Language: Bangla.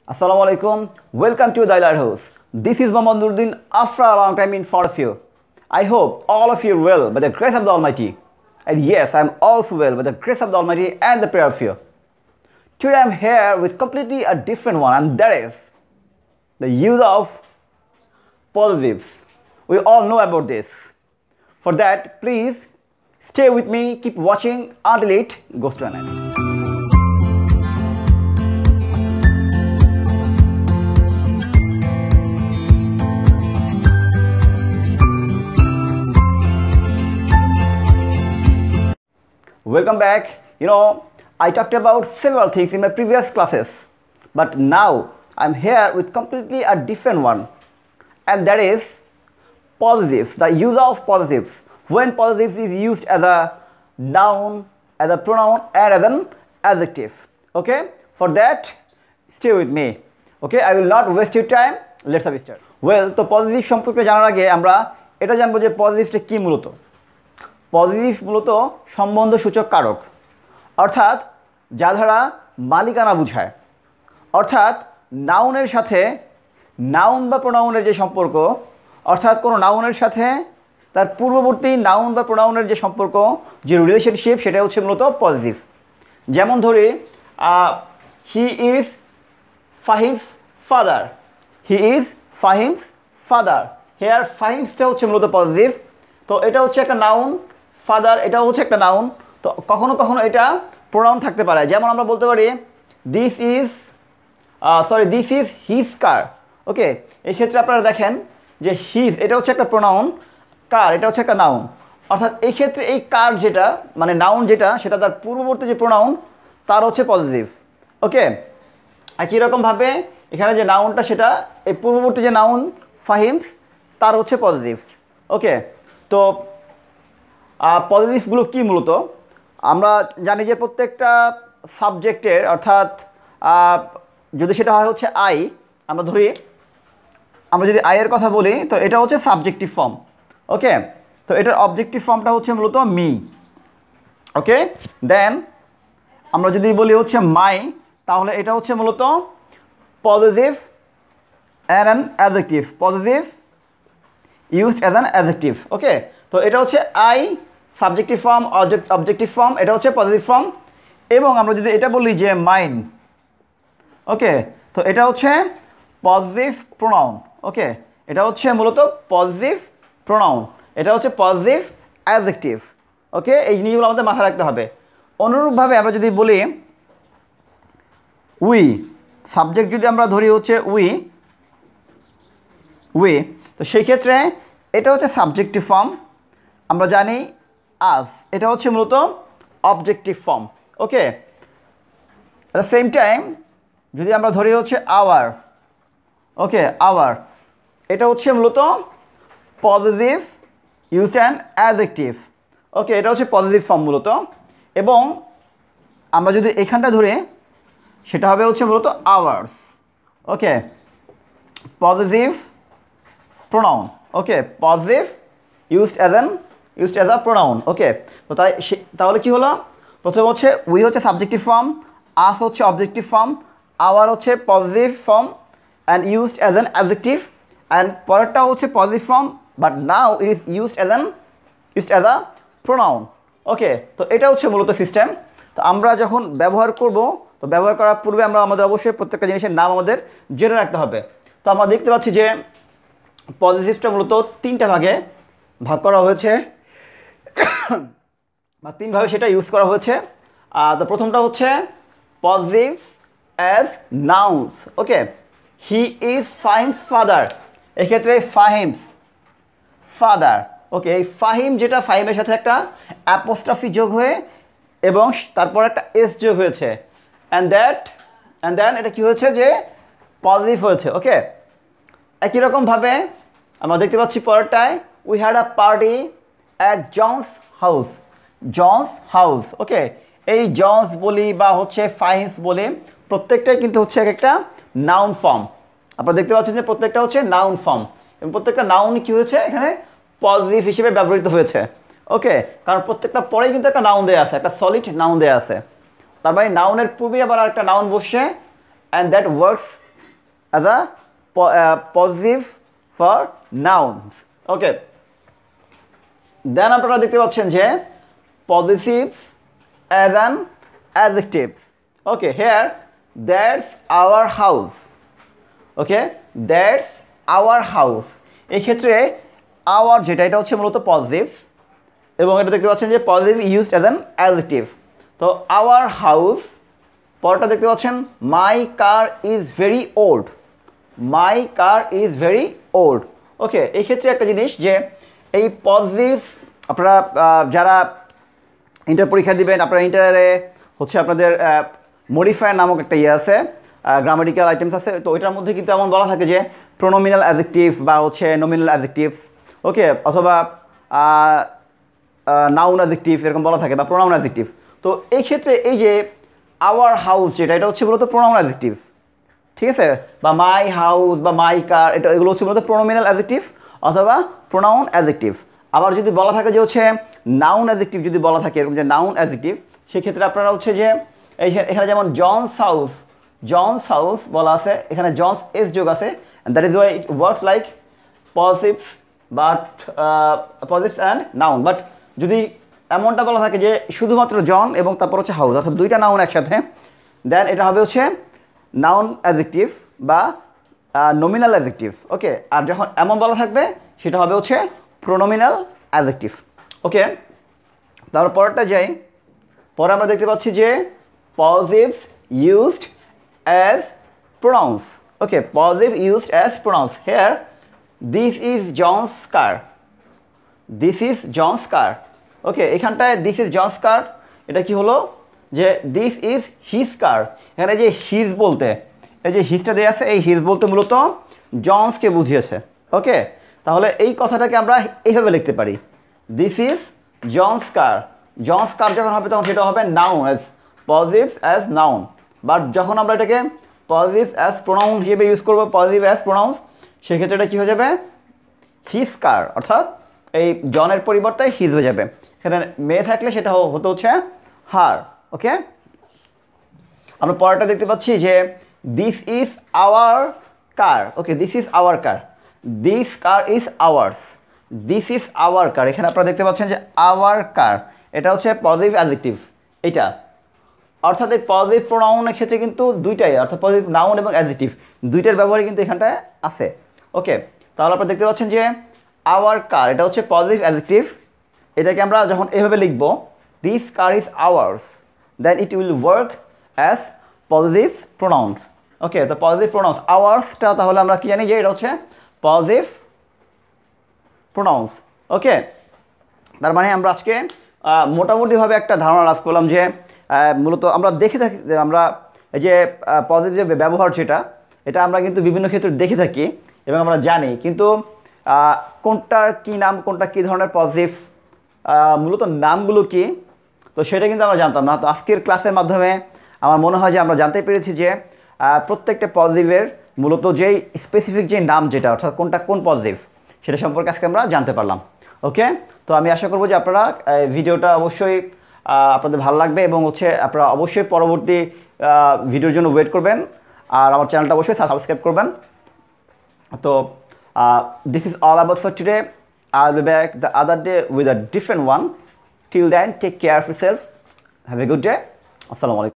Assalamu alaikum. Welcome to the Lighthouse. This is Mohammad Nuruddin after a long time in front of you. I hope all of you are well by the grace of the Almighty. And yes, I am also well by the grace of the Almighty and the prayer of you. Today I am here with completely a different one, and that is the use of positives. We all know about this. For that, please stay with me, keep watching until it goes to an end. Welcome back. I talked about several things in my previous classes, but now I'm here with completely a different one, and that is positives, the use of positives. When positives is used as a noun, as a pronoun, and as an adjective. Okay, for that, stay with me. Okay, I will not waste your time. Let's have a start. Well, তো পজিটিভ সম্পর্কে জানার আগে আমরা এটা জানবো যে পজিটিভটা কি মূলত। পজিটিভ মূলত সম্বন্ধসূচক কারক, অর্থাৎ যা দ্বারা মালিকানা বোঝায়, অর্থাৎ নাউনের সাথে নাউন বা প্রোনাউনের যে সম্পর্ক, অর্থাৎ কোনো নাউনের সাথে তার পূর্ববর্তী নাউন বা প্রোনাউনের যে সম্পর্ক, যে রিলেশনশিপ, সেটা হচ্ছে মূলত পজিটিভ। যেমন ধরি he is Fahim's father, he is Fahim's father. Here ফাহিমসটা হচ্ছে মূলত পজিটিভ। তো এটা হচ্ছে একটা নাউন, ফাদার এটাও হচ্ছে একটা নাউন। তো কখনো কখনো এটা প্রোনাউন থাকতে পারে। যেমন আমরা বলতে পারি this is his car. Okay, এই ক্ষেত্রে আপনারা দেখেন যে হিজ এটা হচ্ছে একটা প্রোনাউন, কার এটা হচ্ছে একটা নাউন। অর্থাৎ এই ক্ষেত্রে এই কার যেটা মানে নাউন যেটা, সেটা তার পূর্ববর্তী যে প্রোনাউন তার হচ্ছে পজিটিভ। ওকে, একই রকমভাবে এখানে যে নাউনটা সেটা এই পূর্ববর্তী যে নাউন ফাহিমস তার হচ্ছে পজিটিভ। ওকে, তো পজিটিভগুলো কী মূলত আমরা জানি যে প্রত্যেকটা সাবজেক্টের, অর্থাৎ যদি সেটা হয় হচ্ছে আই, আমরা যদি আইয়ের কথা বলি তো এটা হচ্ছে সাবজেক্টিভ ফর্ম। ওকে, তো এটার অবজেক্টিভ ফর্মটা হচ্ছে মূলত মি। ওকে, দেন আমরা যদি বলি হচ্ছে মাই, তাহলে এটা হচ্ছে মূলত positive and an adjective, positive used as an adjective. Okay, তো এটা হচ্ছে I subjective form, objective form, এটা হচ্ছে পজিটিভ ফর্ম। এবং আমরা যদি এটা বলি যে মাইন, ওকে, তো এটা হচ্ছে পজিটিভ প্রোনাউন। ওকে, এটা হচ্ছে মূলত পজিটিভ প্রোনাউন, এটা হচ্ছে পজিটিভ অ্যাডজেক্টিভ। ওকে, এই জিনিসগুলো আমাদের মাথায় রাখতে হবে। অনুরূপভাবে আমরা যদি বলি উই, সাবজেক্ট যদি আমরা ধরি হচ্ছে উই, তো সেই ক্ষেত্রে এটা হচ্ছে সাবজেক্টিভ ফর্ম। আমরা জানি আস, এটা হচ্ছে মূলত objective form. Okay, at the same time যদি আমরা ধরি হচ্ছে আওয়ার, ওকে, আওয়ার এটা হচ্ছে মূলত positive used and adjective. Okay, এটা হচ্ছে পজিটিভ ফর্ম মূলত। এবং আমরা যদি এখানটা ধরি সেটা হবে হচ্ছে মূলত ours. Okay, positive pronoun. Okay, positive used as a pronoun. Okay, তো তাহলে কি হলো, প্রথম হচ্ছে উই হচ্ছে সাবজেক্টিভ ফর্ম, আস হচ্ছে অবজেক্টিভ ফর্ম, আওয়ার হচ্ছে positive form and used as an adjective, and পরেরটা হচ্ছে positive form but now it is used as a pronoun. Okay, তো এটা হচ্ছে মূলত সিস্টেম। তো আমরা যখন ব্যবহার করব, তো ব্যবহার করার পূর্বে আমরা আমাদের অবশ্যই প্রত্যেকটা জিনিসের নাম আমাদের জেনে রাখতে হবে। তো আমরা দেখতে পাচ্ছি যে পজিটিভসটা মূলত তিনটা ভাগে ভাগ করা হয়েছে বা তিনভাবে সেটা ইউজ করা হয়েছে। তো প্রথমটা হচ্ছে positive as nouns. Okay, he is Fahim's father, এক্ষেত্রে ফাহিমস ফাদার। ওকে, এই ফাহিম যেটা ফাহিমের সাথে একটা অ্যাপোস্ট্রফি যোগ হয়ে এবং তারপর একটা এস যোগ হয়েছে, অ্যান্ড দেন এটা কি হয়েছে যে পজিটিভ হয়েছে। ওকে, একই রকমভাবে আমরা দেখতে পাচ্ছি পরেরটায় we had a party at John's house. Okay, এই জনস বলি বা হচ্ছে ফাহিমস বলি প্রত্যেকটাই কিন্তু হচ্ছে এক একটা নাউন ফর্ম। আপনারা দেখতে পাচ্ছেন যে প্রত্যেকটা হচ্ছে নাউন ফর্ম এবং প্রত্যেকটা নাউন কী হয়েছে এখানে পজিটিভ হিসেবে ব্যবহৃত হয়েছে। ওকে, কারণ প্রত্যেকটা পরেই কিন্তু একটা নাউন দেওয়া আছে, একটা সলিড নাউন দেওয়া আছে। তার মানে নাউনের পূর্বে আবার একটা নাউন বসছে, and that works as a positive for nouns. Okay, then আপনারা দেখতে পাচ্ছেন যে positives as an adjectives. Okay, here that's our house. Okay, that's our house. এই ক্ষেত্রে our যেটা এটা হচ্ছে মূলত পজিটিভ এবং এটা দেখতে পাচ্ছেন যে positive used as an adjective. তো our house, পরটা দেখতে পাচ্ছেন my car is very old. My car is very old. ওকে, এই ক্ষেত্রে একটা জিনিস যে এই পজিটিভ আপনারা যারা ইন্টার পরীক্ষা দিবেন, আপনারা ইন্টারে হচ্ছে আপনাদের মডিফায়ার নামক একটা ইয়ে আছে, গ্রামাটিক্যাল আইটেমস আছে। তো ওইটার মধ্যে কিন্তু এমন বলা থাকে যে প্রোনোমিনাল অ্যাডজেক্টিভ বা হচ্ছে নমিনাল অ্যাডজেক্টিভস, ওকে, অথবা নাউন অ্যাডজেক্টিভ এরকম বলা থাকে বা প্রোনাউন অ্যাডজেক্টিভ। তো এই ক্ষেত্রে এই যে আওয়ার হাউস যেটা, এটা হচ্ছে মূলত প্রোনাউন অ্যাডজেক্টিভ, ঠিক আছে, বা মাই হাউস বা মাই কার, এটা এগুলো হচ্ছে মূলত প্রোনোমিনাল অ্যাডজেক্টিভ অথবা প্রোনাউন অ্যাডজেক্টিভ। আবার যদি বলা থাকে যে হচ্ছে নাউন অ্যাডজেক্টিভ, যদি বলা থাকে এরকম যে নাউন অ্যাডজেক্টিভ, সেক্ষেত্রে আপনারা হচ্ছে যে এখানে যেমন জনস হাউস বলা আছে, এখানে জনস এস যোগ আছে, that is why it works like positives but positives and noun. But যদি এমনটা বলা থাকে যে শুধুমাত্র জন এবং তারপর হচ্ছে হাউস, অর্থাৎ দুইটা নাউন একসাথে, দেন এটা হবে হচ্ছে নাউন অ্যাডজেক্টিভ বা নমিনাল অ্যাডজেক্টিভ। ওকে, আর যখন এমন বলা থাকবে সেটা হবে হচ্ছে প্রোনোমিনাল অ্যাডজেক্টিভ। ওকে, তারপর পরেরটা যাই। পরে আমরা দেখতে পাচ্ছি যে positives used as pronouns. Okay, positive used as pronouns. Here this is John's car, this is John's car. Okay, এখানটায় দিস ইজ জনস কার, এটা কি হলো যে দিস ইজ হিজ কার। এখানে যে হিজ বলতে, এই যে হিজটা দেওয়া আছে, এই হিজ বলতে মূলত জনসকে বুঝিয়েছে। ওকে, তাহলে এই কথাটাকে আমরা এইভাবে লিখতে পারি, this is John's car. John's car যখন হবে তখন সেটা হবে noun, as positive as noun. But যখন আমরা এটাকে পজিটিভ অ্যাজ প্রোনাউন হিসেবে ইউজ করবো, পজিটিভ অ্যাজ প্রোনাউন্স, সেক্ষেত্রে এটা কী হয়ে যাবে হিজ কার, অর্থাৎ এই জনের পরিবর্তে হিজ হয়ে যাবে। এখানে মেয়ে থাকলে সেটা হতে হচ্ছে হার। ওকে, আমরা পরেরটা দেখতে পাচ্ছি যে this is our car. Okay, this is our car, this car is ours, this is our car. এখানে আপনারা দেখতে পাচ্ছেন যে আওয়ার কার, এটা হচ্ছে পজিটিভ অ্যাডজেক্টিভ। এটা অর্থাৎ এই পজিটিভ প্রোনাউনের ক্ষেত্রে কিন্তু দুইটাই, অর্থাৎ পজিটিভ নাউন এবং অ্যাডজেক্টিভ দুইটার ব্যবহারই কিন্তু এখানটায় আছে। ওকে, তাহলে আপনারা দেখতে পাচ্ছেন যে আওয়ার কার, এটা হচ্ছে পজিটিভ অ্যাডজেক্টিভ। এটাকে আমরা যখন এভাবে লিখব, this car is ours, then it will work as positive pronouns. Okay, তো পজিটিভ প্রোনাউন্স আওয়ার্সটা তাহলে আমরা কি জানি যে এটা হচ্ছে পজিটিভ প্রোনাউন্স। ওকে, তার মানে আমরা আজকে মোটামুটিভাবে একটা ধারণা লাভ করলাম যে মূলত আমরা দেখে থাকি, আমরা এই যে পজিটিভ ব্যবহার যেটা, এটা আমরা কিন্তু বিভিন্ন ক্ষেত্রে দেখে থাকি এবং আমরা জানি, কিন্তু কোনটার কী নাম, কোনটা কী ধরনের পজিটিভ, মূলত নামগুলো কি, তো সেটা কিন্তু আমরা জানতাম না। তো আজকের ক্লাসের মাধ্যমে আমার মনে হয় যে আমরা জানতে পেরেছি যে প্রত্যেকটা পজিটিভের মূলত যেই স্পেসিফিক যে নাম যেটা, অর্থাৎ কোনটা কোন পজিটিভ, সেটা সম্পর্কে আজকে আমরা জানতে পারলাম। ওকে, তো আমি আশা করবো যে আপনারা ভিডিওটা অবশ্যই আপনাদের ভালো লাগবে এবং হচ্ছে আপনারা অবশ্যই পরবর্তী ভিডিওর জন্য ওয়েট করবেন আর আমার চ্যানেলটা অবশ্যই সাবস্ক্রাইব করবেন। তো this is all about for today. I'll be back the other day with a different one. Till then, take care of yourself. Have a good day. Assalamu alaikum.